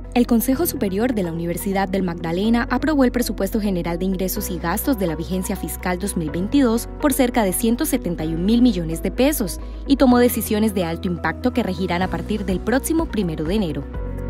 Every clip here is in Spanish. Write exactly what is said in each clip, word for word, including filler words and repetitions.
El Consejo Superior de la Universidad del Magdalena aprobó el Presupuesto General de Ingresos y Gastos de la Vigencia Fiscal dos mil veintidós por cerca de ciento setenta y un mil millones de pesos y tomó decisiones de alto impacto que regirán a partir del próximo primero de enero.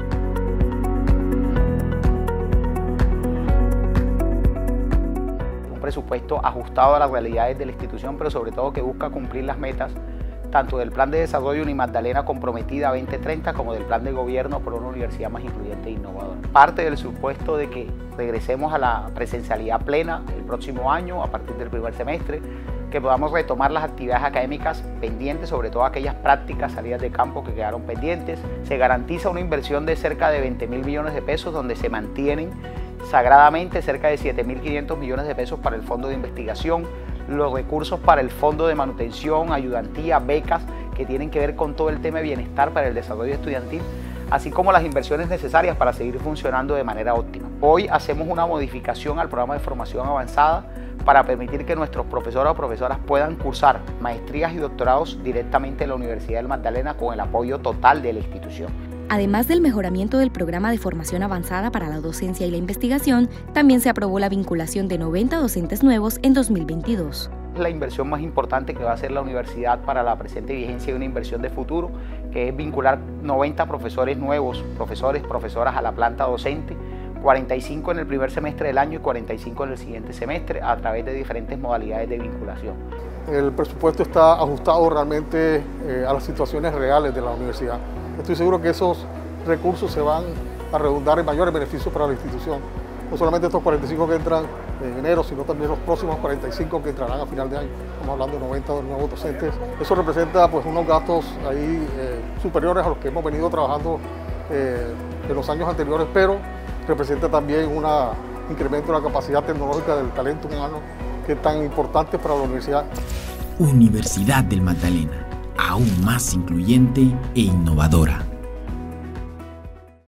Un presupuesto ajustado a las realidades de la institución, pero sobre todo que busca cumplir las metas tanto del Plan de Desarrollo Unimagdalena Comprometida veinte treinta como del Plan de Gobierno por una universidad más incluyente e innovadora. Parte del supuesto de que regresemos a la presencialidad plena el próximo año, a partir del primer semestre, que podamos retomar las actividades académicas pendientes, sobre todo aquellas prácticas, salidas de campo que quedaron pendientes. Se garantiza una inversión de cerca de veinte mil millones de pesos, donde se mantienen sagradamente cerca de siete mil quinientos millones de pesos para el Fondo de Investigación, los recursos para el Fondo de Manutención, ayudantía, becas, que tienen que ver con todo el tema de bienestar para el desarrollo estudiantil, así como las inversiones necesarias para seguir funcionando de manera óptima. Hoy hacemos una modificación al programa de formación avanzada para permitir que nuestros profesores o profesoras puedan cursar maestrías y doctorados directamente en la Universidad del Magdalena con el apoyo total de la institución. Además del mejoramiento del programa de formación avanzada para la docencia y la investigación, también se aprobó la vinculación de noventa docentes nuevos en dos mil veintidós. La inversión más importante que va a hacer la universidad para la presente vigencia y una inversión de futuro, que es vincular noventa profesores nuevos, profesores, profesoras a la planta docente, cuarenta y cinco en el primer semestre del año y cuarenta y cinco en el siguiente semestre, a través de diferentes modalidades de vinculación. El presupuesto está ajustado realmente eh, a las situaciones reales de la universidad. Estoy seguro que esos recursos se van a redundar en mayores beneficios para la institución. No solamente estos cuarenta y cinco que entran en enero, sino también los próximos cuarenta y cinco que entrarán a final de año. Estamos hablando de noventa nuevos docentes. Eso representa pues, unos gastos ahí eh, superiores a los que hemos venido trabajando eh, en los años anteriores, pero representa también un incremento de la capacidad tecnológica del talento humano, que es tan importante para la universidad. Universidad del Magdalena, aún más incluyente e innovadora.